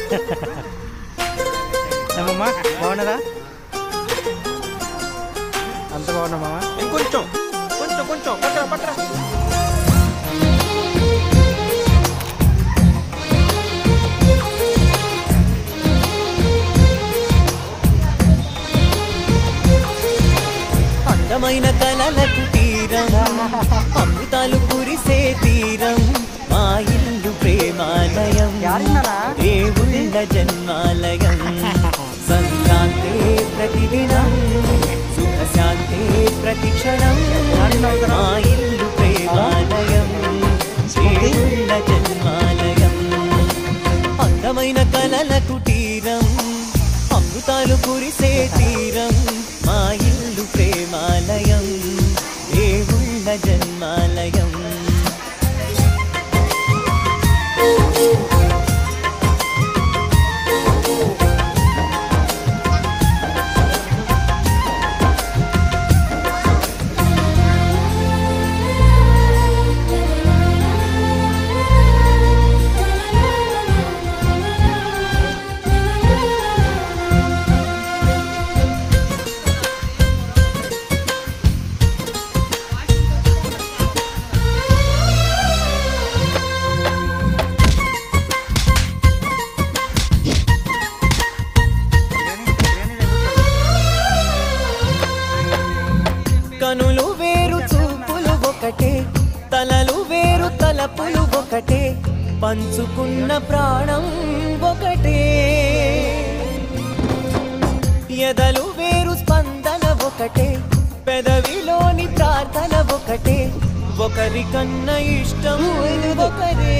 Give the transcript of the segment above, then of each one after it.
ఏమమ్మా బాగున్నారా? అంత బాగున్నా మామ. ఇంకొంచెం కొంచెం కొంచెం పట్టరా పట్టరా. అందమైన కలలకు తీరం, అమృతాలు కురిసే తీరం, మా ఇల్లు ప్రేమాలయం, దేవుళ్ళ జన్మాలయం. సంక్రాంతే ప్రతిదినం, సుఖశాంతే ప్రతిక్షణం, మా ఇల్లు ప్రేమాలయం, దేవుళ్ళ జన్మాలయం. అందమైన కలలకు తీరం, అమృతాలు కురిసే తీరం, మా ఇల్లు ప్రేమాలయం, దేవుళ్ళ జన్మాలయం. కనులు వేరు చూపులు ఒకటే, తలలు వేరు తలపులు ఒకటే, పంచుకున్న ప్రాణం ఒకటే. ఎదలు వేరు స్పందన ఒకటే, పెదవిలోని ప్రార్థన ఒకటే, ఒకరికన్నా ఇష్టం ఒకరే.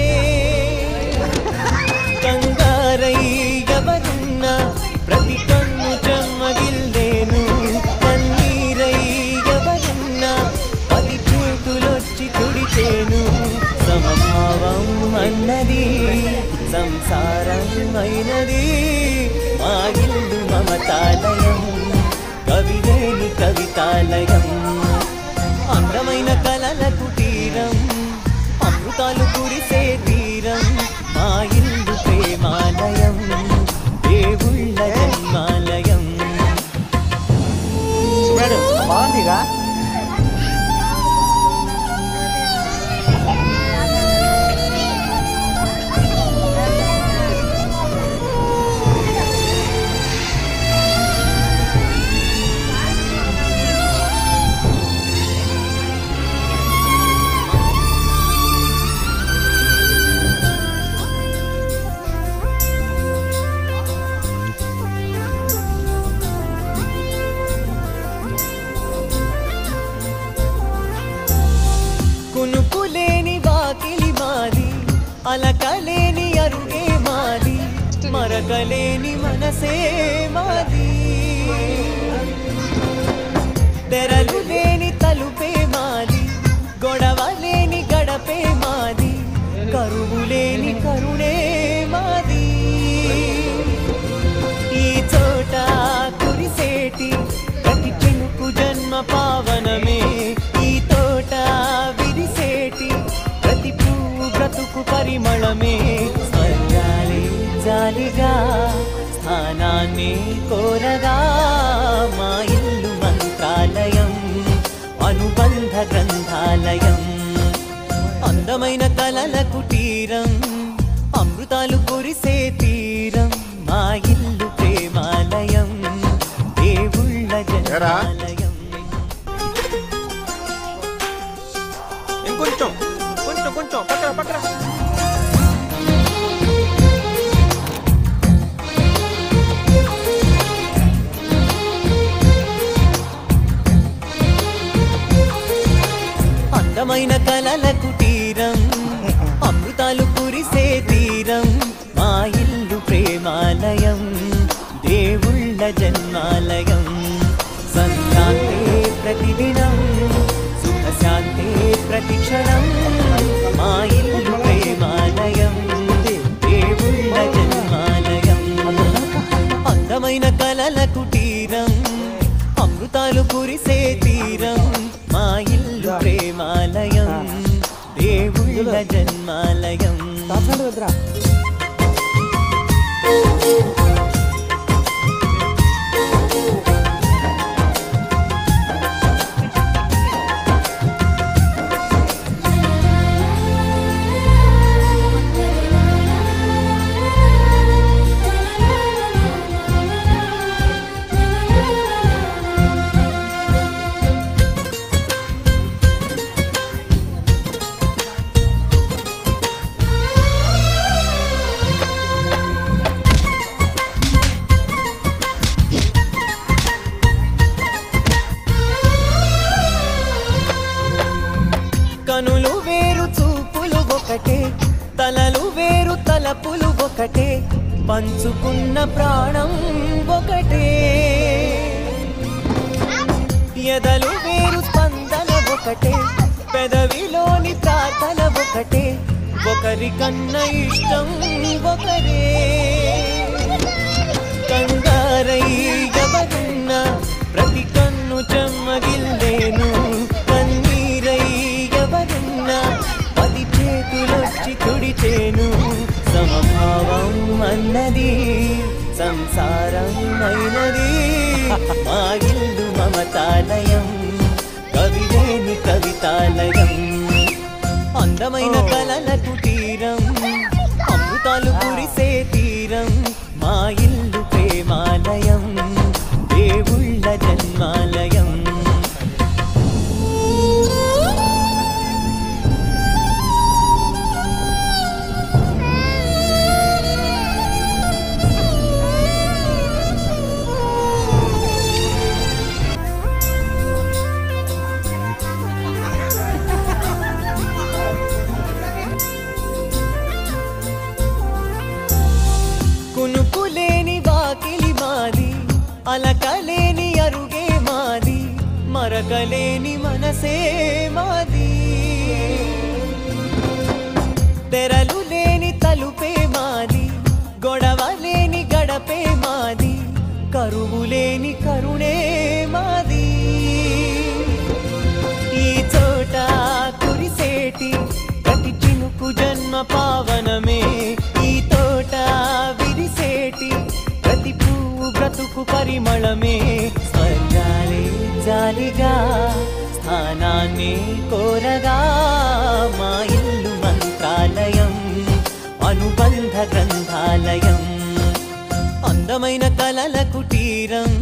కంగారై ఎవరున్నా ప్రతి కన్ను చెమ్మగిల్లేను, కన్నీరై ఎవరున్నా పది చేతులొచ్చి తుడిచేను. సమభావం అన్నది సంసారం అయినది, మా ఇల్లు మమతాలయం, కవిలేని కవితాలయం. అందమైన కలలకు తీరం, అమృతాలు కురిసే తీరం, మా ఇల్లు ప్రేమాలయం, దేవుళ్ళ జన్మాలయం. బాగుందిగా. కునుకులేని వాకిలి మాది, అలకలేని అరుగే మాది, మరకలేని మనసే మాది. తెరలు లేని తలుపే మాది, గొడవ లేని గడపే మాది, కరువు లేని కరుణే మాది. ఈ చోట కురిసేటి ప్రతి చినుకు జన్మ పావనమే, ఈ తోట విరిసేటి ప్రతి పువ్వు బ్రతుకు పరిమళమే. స్వర్గాలే జాలిగా స్థానాన్ని కోరగా, మా ఇల్లు మంత్రాలయం, అనుబంధ గ్రంథాలయం. అందమైన కలలకు తీరం, అమృతాలు కురిసే తీరం, మా ఇల్లు ప్రేమాలయం, దేవుళ్ళ జన్మాలయం. ఇంకొంచెం కొంచెం కొంచెం పట్టరా పట్టరా. అందమైన కలలకు తీరం, అమృతాలు కురిసే తీరం, మా ఇల్లు ప్రేమాలయం, దేవుళ్ళ జన్మాలయం. సంక్రాంతే ప్రతిదినం, సుఖశాంతే ప్రతిక్షణం, మా ఇల్లు ప్రేమాలయం, దేవుళ్ళ జన్మాలయం. అందమైన కలలకు తీరం, అమృతాలు కురిసే తీరం, మా ఇల్లు ప్రేమాలయం, దేవుళ్ళ జన్మాలయం. వేరు తలపులు ఒకటే పంచుకున్న ప్రాణం ఒకటే ఎదలు వేరు స్పందన ఒకటే పెదవిలోని ప్రార్థన ఒకటే ఒకరికన్నా ఇష్టం ఒకరే కంగారై ఎవరున్నా ప్రతి కన్ను చెమ్మగిల్లేను కన్నీరై ఎవరున్నా పది చేతులొచ్చి తుడిచేను సమభావం అన్నది సంసారం అయినది మా ఇల్లు మమతాలయం కవిలేని కవితాలయం అందమైన కలల కుటీరం అమృతాలు కురిసే తీరం మా ఇల్లు ప్రేమాలయం దేవుళ్ళ జన్మాలయం కునుకులేని వాకిలి మాది అలకలేని అరుగే మాది మరకలేని మనసే మాది తెరలు లేని తలుపే మాది గొడవ లేని గడపే మాది కరువు లేని కరుణే మాది ఈ చోట కురిసేటి ప్రతి చినుకు జన్మ పావనమే ఈ తోట విరిసేటి ప్రతి పువ్వు బ్రతుకు పరిమళమే స్వర్గాలే జాలిగా స్థానాన్ని కోరగా మా ఇల్లు మంత్రాలయం అనుబంధ గ్రంథాలయం అందమైన కలల కుటీరం